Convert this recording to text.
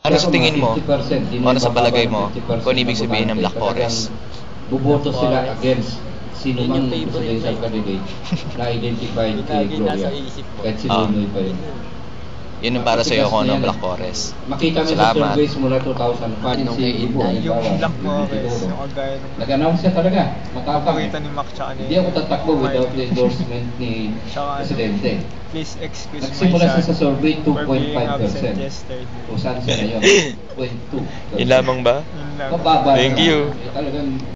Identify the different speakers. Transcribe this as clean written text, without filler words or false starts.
Speaker 1: Ano sa tingin mo?
Speaker 2: 50%,
Speaker 1: Ano sa palagay mo? Kung ibig sabihin ng Black Forest?
Speaker 2: Buboto sila against sino mang presidential candidate na identified kay Gloria. Kahit si Noynoy pa yun.
Speaker 1: Yun yung para sa'yo kung ano ang Black Forest.
Speaker 2: Makita mo sa surveys mula 2005 si Ibo.
Speaker 3: Yung Black Forest, yung kagaya nung
Speaker 2: nag-announce siya talaga.
Speaker 3: pakita ni Mac tsaka ni...
Speaker 2: Hindi ako tatakbo without the endorsement ni Presidente.
Speaker 3: Please excuse
Speaker 2: Nagsimula siya sa survey
Speaker 3: for being
Speaker 2: 2.5%.
Speaker 3: absent yesterday.
Speaker 2: Kung saan siya ngayon? 0.2%.
Speaker 1: Yun lamang ba?
Speaker 3: Yun lang.
Speaker 2: Mababa
Speaker 1: Thank
Speaker 2: na.
Speaker 1: you.
Speaker 2: Talagang